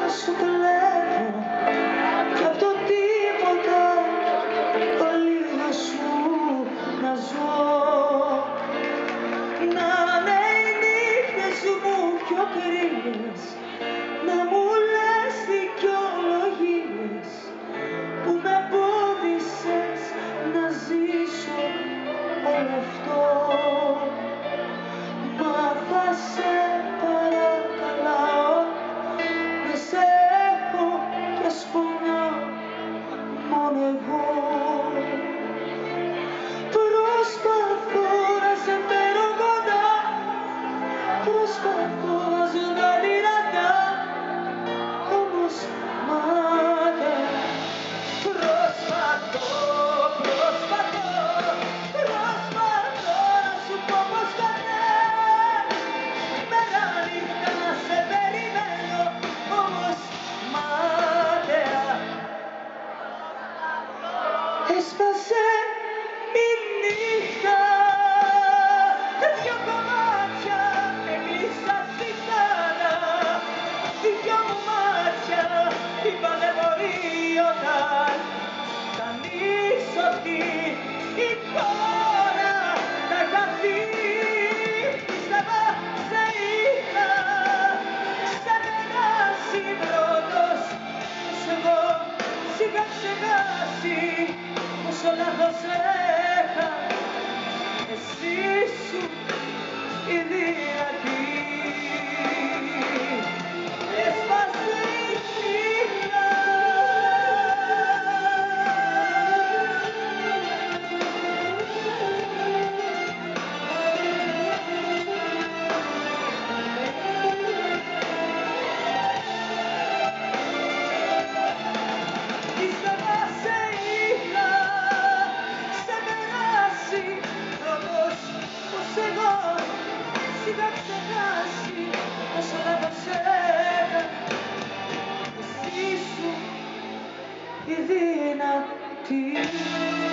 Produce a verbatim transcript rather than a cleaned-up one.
σου κλέβω κι απ' το τίποτα το λίγο σου να ζω. Να είναι οι νύχτες μου πιο κρύες, να μου λες δικαιολογίες που με εμπόδισες να ζήσω όλο αυτό. Μα θα σε παρακαλάω να σε έχω κι ας πονάω μόνο εγώ. Προσπαθώ να σε φέρω κοντά, προσπαθώ να ζω τα δυνατά, όμως μάταια. Προσπαθώ, προσπαθώ, προσπαθώ να σου πω πως κατέβει μέρα νύχτα να σε περιμένω, όμως μάταια. Έσπασε η νύχτα, δυο κομμάτια έκλεισα στη θάλα, δυο μου μάτια είπανε μπορεί όταν θα ανοίξω αυτή η εικόνα θα χαθεί. Πίστευα σε είχα ξεπεράσει πρώτος, πως εγώ σιγά ξεχάσει πόσο λάθος έχα, εσύ σου η δυνατή. Έσπασε η νύχτα. Πίστευα σε είχα ξεπεράσει πρώτος, πως εγώ σιγά ξεχάσει πόσο λάθος έκανα, εσύ σου η δυνατή.